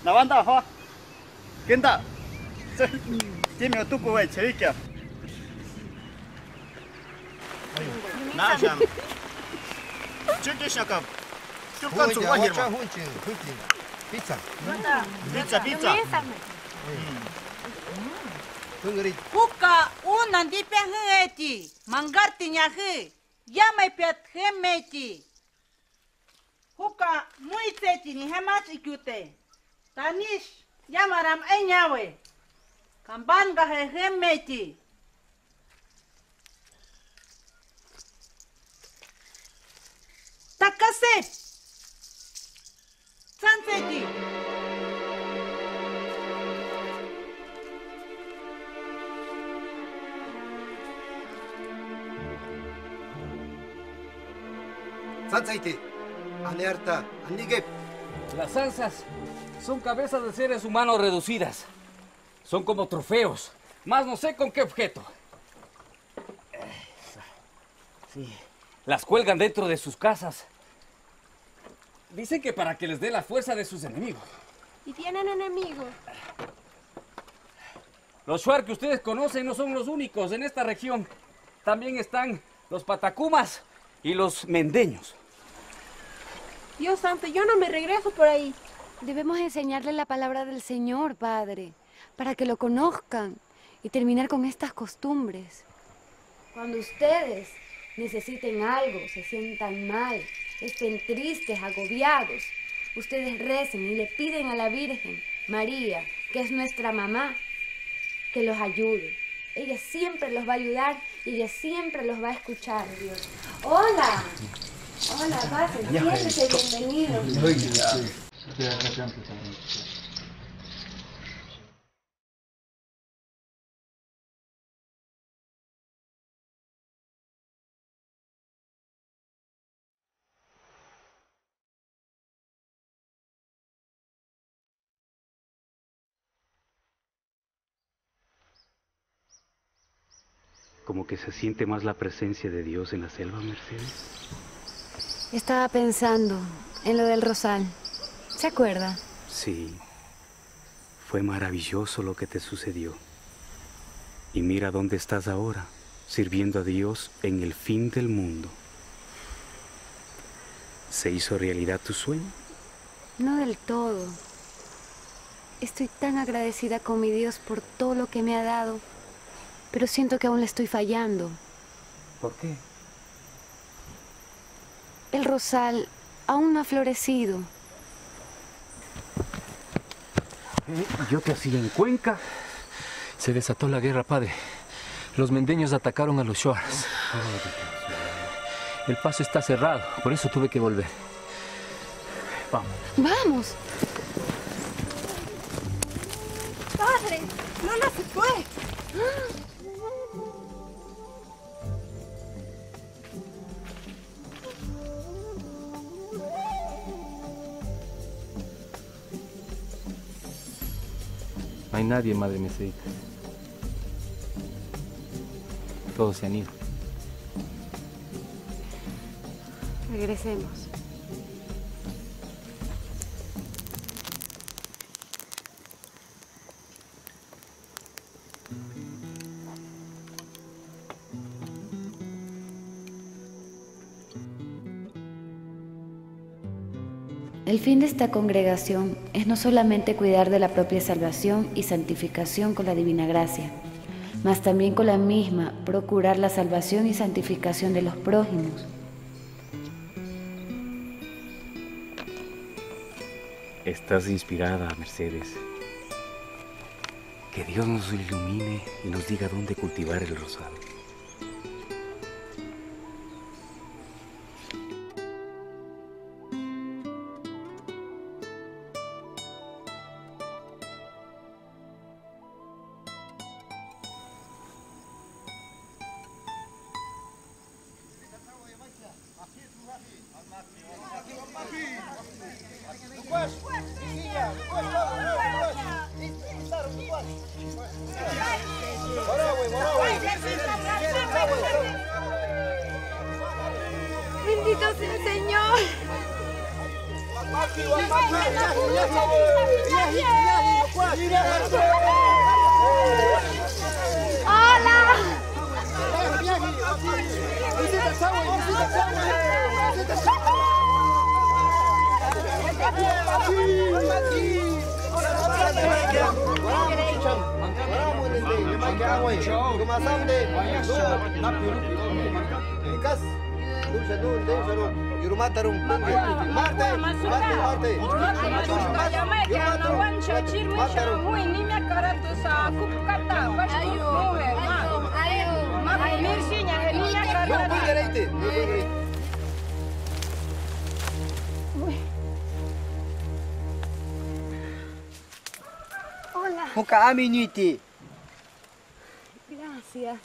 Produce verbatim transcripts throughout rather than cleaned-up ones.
나간다 화 깬다 뛰면 뚜꾸 왜 제일게 나장 저기 시작함 뚜껑 좀 와히르마 피자 피자 피자 Puka unan di pengheti, manggartinya he, yamai pet hemeti. Puka muiteti ni hemat ikute, tanis yamaram enyawe, kamban gahe hemeti. Takasep, sanseti. Sansaite, alerta, anige. Las zanzas son cabezas de seres humanos reducidas. Son como trofeos, más no sé con qué objeto. Sí, las cuelgan dentro de sus casas. Dicen que para que les dé la fuerza de sus enemigos. ¿Y tienen enemigos? Los shuar que ustedes conocen no son los únicos en esta región. También están los patacumas y los mendeños. Dios santo, yo no me regreso por ahí. Debemos enseñarle la palabra del Señor, Padre, para que lo conozcan y terminar con estas costumbres. Cuando ustedes necesiten algo, se sientan mal, estén tristes, agobiados, ustedes recen y le piden a la Virgen María, que es nuestra mamá, que los ayude. Ella siempre los va a ayudar y ella siempre los va a escuchar, Dios. ¡Hola! Hola, pasen, siéntese bienvenido. Como que se siente más la presencia de Dios en la selva, Mercedes. Estaba pensando en lo del rosal. ¿Se acuerda? Sí. Fue maravilloso lo que te sucedió. Y mira dónde estás ahora, sirviendo a Dios en el fin del mundo. ¿Se hizo realidad tu sueño? No del todo. Estoy tan agradecida con mi Dios por todo lo que me ha dado, pero siento que aún le estoy fallando. ¿Por qué? El rosal aún no ha florecido. ¿Eh? ¿Yo qué hacía en Cuenca? Se desató la guerra, padre. Los mendeños atacaron a los shuars. El paso está cerrado, por eso tuve que volver. Vamos. ¡Vamos! ¡Padre! ¡Lola se fue! No hay nadie, madre Mercedita. Todos se han ido. Regresemos. El fin de esta congregación es no solamente cuidar de la propia salvación y santificación con la divina gracia, mas también con la misma procurar la salvación y santificación de los prójimos. Estás inspirada, Mercedes. Que Dios nos ilumine y nos diga dónde cultivar el rosal. ¡Bendito sea el Señor! Hola. Muka aminiti. Gracias.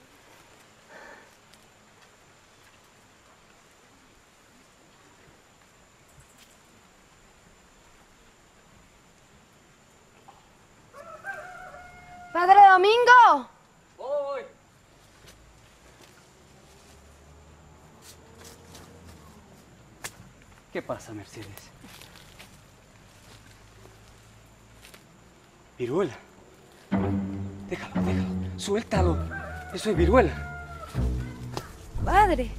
Padre Domingo. Voy. ¿Qué pasa, Mercedes? Viruela. Déjalo, déjalo. Suéltalo. Eso es viruela. Padre.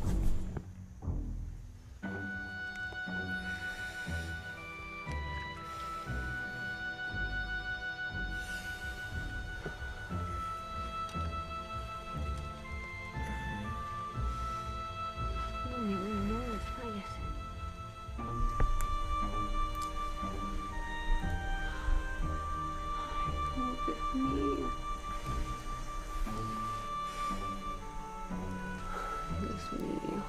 No, mi amor, no, váyase. Ay, no, Dios mío. Dios mío.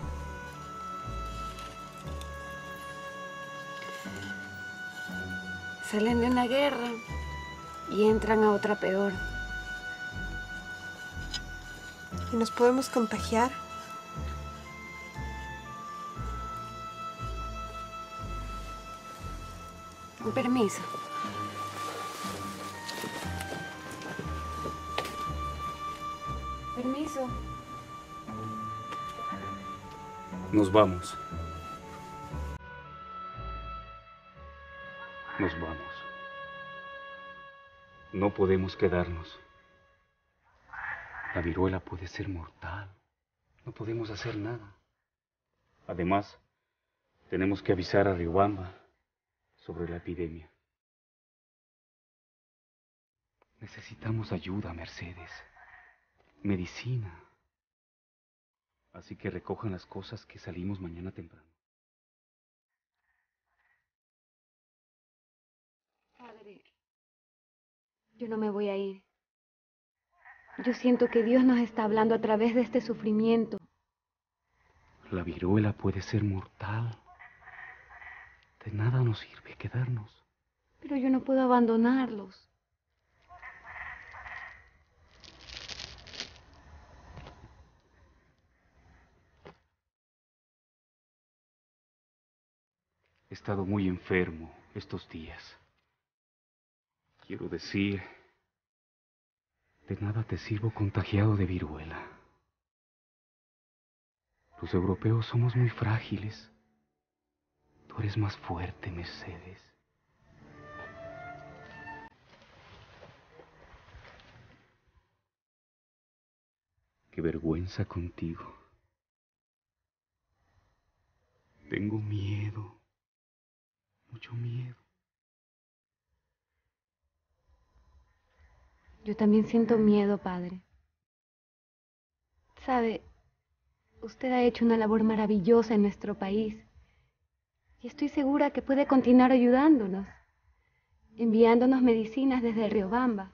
Salen de una guerra y entran a otra peor. ¿Y nos podemos contagiar? Con permiso. Permiso. Nos vamos. Nos vamos. No podemos quedarnos. La viruela puede ser mortal. No podemos hacer nada. Además, tenemos que avisar a Riobamba sobre la epidemia. Necesitamos ayuda, Mercedes. Medicina. Así que recojan las cosas que salimos mañana temprano. Padre, yo no me voy a ir. Yo siento que Dios nos está hablando a través de este sufrimiento. La viruela puede ser mortal. De nada nos sirve quedarnos. Pero yo no puedo abandonarlos. He estado muy enfermo estos días. Quiero decir, de nada te sirvo contagiado de viruela. Los europeos somos muy frágiles. Tú eres más fuerte, Mercedes. Qué vergüenza contigo. Tengo miedo. Mucho miedo. Yo también siento miedo, padre. Sabe, usted ha hecho una labor maravillosa en nuestro país. Y estoy segura que puede continuar ayudándonos, enviándonos medicinas desde Riobamba.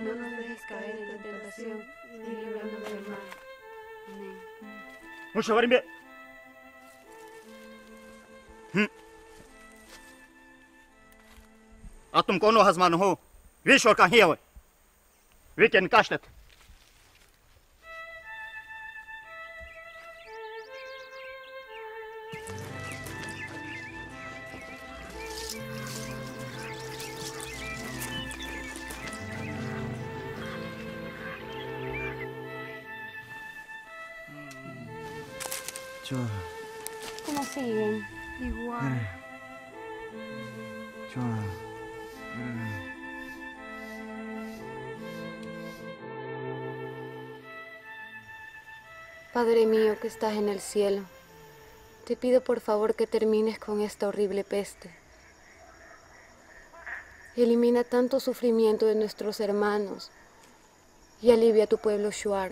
no nos dejes caer en la tentación y líbranos del mal. Amén. Mucho barimbe. Atum kono hazmanu ho. Vishor kan hiawe. Vilken kastet. ¿Cómo siguen? Igual. Padre mío que estás en el cielo, te pido por favor que termines con esta horrible peste. Elimina tanto sufrimiento de nuestros hermanos y alivia a tu pueblo Shuar.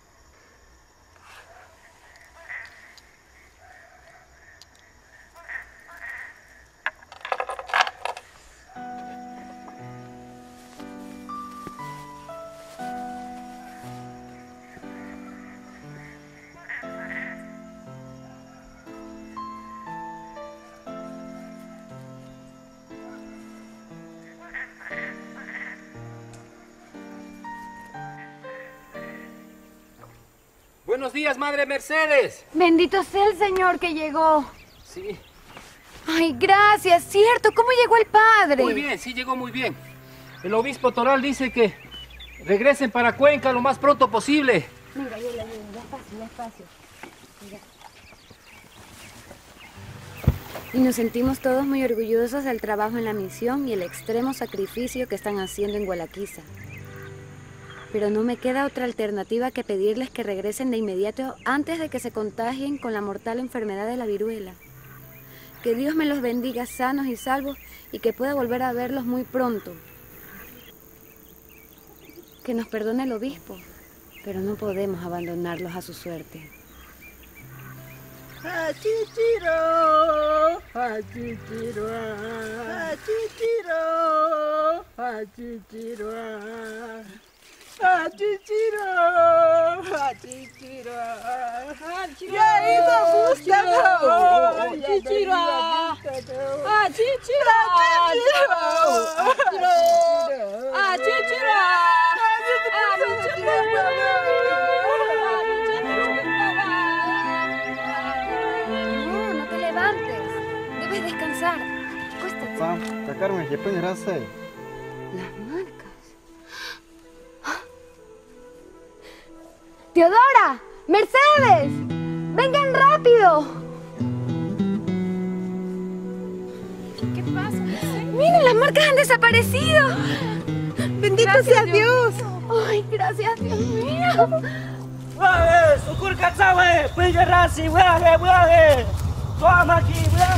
Buenos días, Madre Mercedes. Bendito sea el Señor que llegó. Sí. Ay, gracias, cierto. ¿Cómo llegó el padre? Muy bien, sí llegó muy bien. El obispo Toral dice que regresen para Cuenca lo más pronto posible. Mira, yo le ayudo, despacio, despacio. Mira. Y nos sentimos todos muy orgullosos del trabajo en la misión y el extremo sacrificio que están haciendo en Gualaquiza. Pero no me queda otra alternativa que pedirles que regresen de inmediato antes de que se contagien con la mortal enfermedad de la viruela. Que Dios me los bendiga sanos y salvos y que pueda volver a verlos muy pronto. Que nos perdone el obispo, pero no podemos abandonarlos a su suerte. Achichiro, achichiro, achichiro, achichiro, achichiro, achichiro, achichiro. Ya hizo Gustavo, achichiro, achichiro, achichiro, achichiro, Descansar. Acuéstate. Sam, sacarme, ya puedes hacer. Las marcas. ¡Teodora! ¡Mercedes! ¡Vengan rápido! ¿Qué pasa, Mercedes? ¡Miren, las marcas han desaparecido! ¡Bendito sea Dios! ¡Ay, gracias, Dios mío! ¡Wahe! ¡Sukur katsawe! ¡Pille rasi! ¡Wahe! ¡Wahe! ¡Toma aquí! ¡Wahe!